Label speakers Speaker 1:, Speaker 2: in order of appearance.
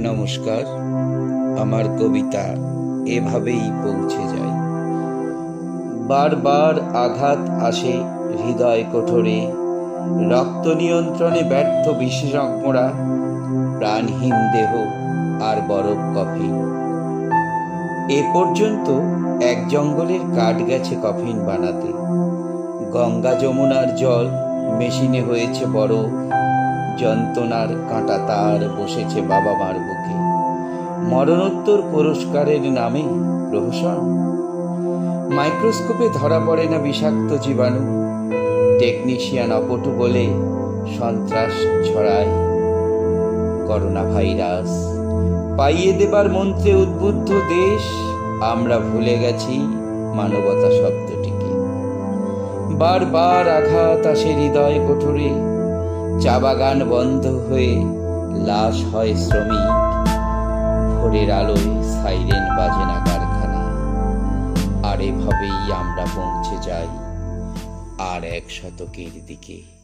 Speaker 1: নমস্কার। আমার কবিতা এভাবেই পৌঁছে যায়। বারবার আঘাত আসে হৃদয় কোঠরে, রক্ত নিয়ন্ত্রণে ব্যর্থ বিশেষজ্ঞরা, প্রাণহীন দেহ আর বরফ কফিন। এ পর্যন্ত এক জঙ্গলের কাঠ গেছে কফিন বানাতে। গঙ্গা যমুনার জল মেশিনে হয়েছে বরফ, যন্ত্রণার কাঁটা তার বসেছে বাবা মার বুকে। মরণোত্তর পুরস্কারের নামে প্রহসন। মাইক্রোস্কোপে ধরা পড়ে না বিষাক্ত জীবাণু, টেকনিশিয়ান অপটু বলে সন্ত্রাস ছড়ায়। করোনা ভাইরাস পাইয়ে দেবার মন্ত্রে উদ্বুদ্ধ দেশ, আমরা ভুলে গেছি মানবতা শব্দটিকে। বারবার আঘাত আসে হৃদয় কোঠরে, চা বাগান বন্ধ হয়ে লাশ হয় শ্রমিক। ভোরের আলোয় সাইরেন বাজে না কারখানায়। আর এভাবেই আমরা পৌঁছে যাই আর 1 শতকের দিকে।